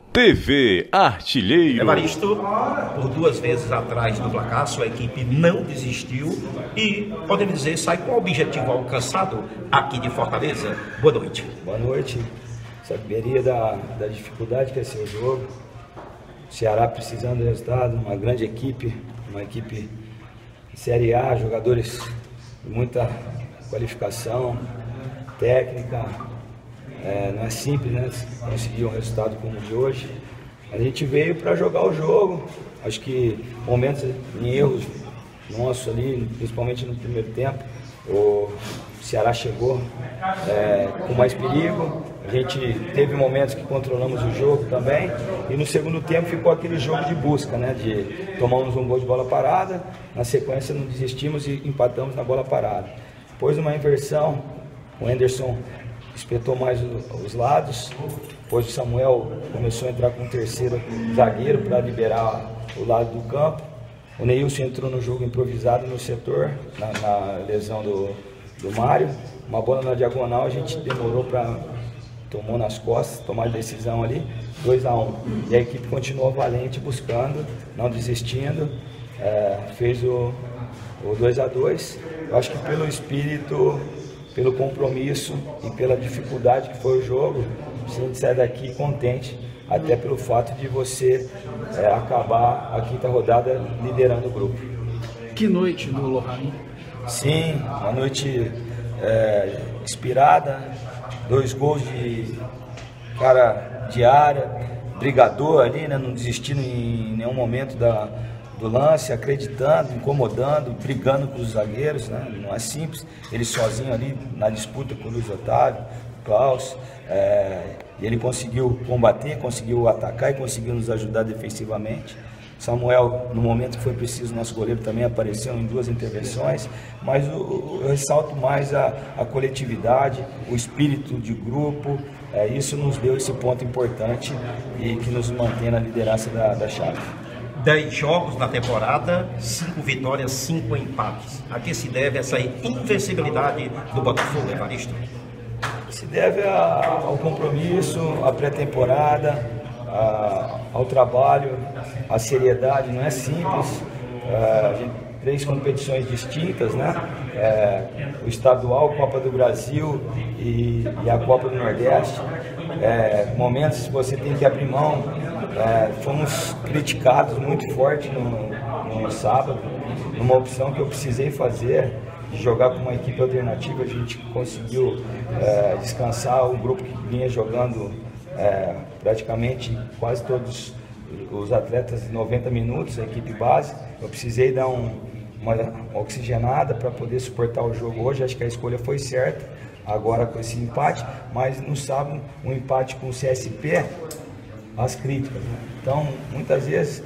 TV Artilheiro. Evaristo, por 2 vezes atrás do placar, sua equipe não desistiu e, podemos dizer, sai com o objetivo alcançado aqui de Fortaleza. Boa noite. Boa noite. Saberia da dificuldade que é ser o jogo. O Ceará precisando do resultado, uma grande equipe, uma equipe de Série A, jogadores de muita qualificação, técnica. Não é simples, né, conseguir um resultado como o de hoje. A gente veio para jogar o jogo. Acho que momentos em erros nossos ali, principalmente no primeiro tempo, o Ceará chegou com mais perigo. A gente teve momentos que controlamos o jogo também. E no segundo tempo ficou aquele jogo de busca, né, de tomamos um gol de bola parada, na sequência não desistimos e empatamos na bola parada. Depois uma inversão, o Henderson espetou mais os lados, depois o Samuel começou a entrar com o terceiro zagueiro para liberar o lado do campo. O Neilson entrou no jogo improvisado no setor, na lesão do Mário. Uma bola na diagonal, a gente demorou tomou nas costas, tomar a decisão ali, 2-1. E a equipe continuou valente, buscando, não desistindo, fez o 2-2. Eu acho que pelo espírito, pelo compromisso e pela dificuldade que foi o jogo, a gente sai daqui contente, até pelo fato de você acabar a 5ª rodada liderando o grupo. Que noite do Lohane? Sim, uma noite inspirada, 2 gols de cara de área, brigador ali, né, não desistindo em nenhum momento do lance, acreditando, incomodando, brigando com os zagueiros, né? Não é simples, ele sozinho ali na disputa com o Luiz Otávio, o Klaus, e ele conseguiu combater, conseguiu atacar e conseguiu nos ajudar defensivamente. Samuel, no momento que foi preciso, nosso goleiro também apareceu em 2 intervenções, mas eu ressalto mais a coletividade, o espírito de grupo, isso nos deu esse ponto importante e que nos mantém na liderança da chave. 10 jogos na temporada, 5 vitórias, 5 empates. A que se deve essa invencibilidade do Botafogo, Evaristo? Se deve ao compromisso, à pré-temporada, ao trabalho, à seriedade. Não é simples. A gente 3 competições distintas, né? O estadual, Copa do Brasil e a Copa do Nordeste. Momentos que você tem que abrir mão. Fomos criticados muito forte no sábado, numa opção que eu precisei fazer, de jogar com uma equipe alternativa. A gente conseguiu descansar o grupo que vinha jogando praticamente quase todos os atletas 90 minutos, a equipe base. Eu precisei dar uma oxigenada para poder suportar o jogo hoje. Acho que a escolha foi certa, agora com esse empate, mas no sábado um empate com o CSP, as críticas, né? Então, muitas vezes,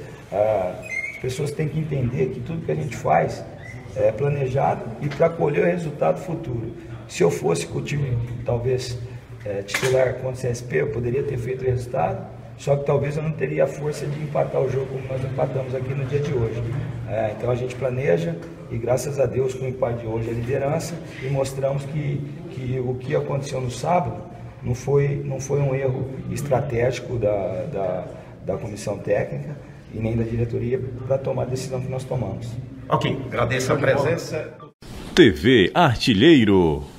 as pessoas têm que entender que tudo que a gente faz é planejado e para colher o resultado futuro. Se eu fosse com o time, talvez, titular contra o CSP, eu poderia ter feito o resultado, só que talvez eu não teria a força de empatar o jogo como nós empatamos aqui no dia de hoje. Então, a gente planeja e, graças a Deus, com o empate de hoje, a liderança, e mostramos que o que aconteceu no sábado não foi um erro estratégico da comissão técnica e nem da diretoria para tomar a decisão que nós tomamos. Ok, agradeço a presença. TV Artilheiro.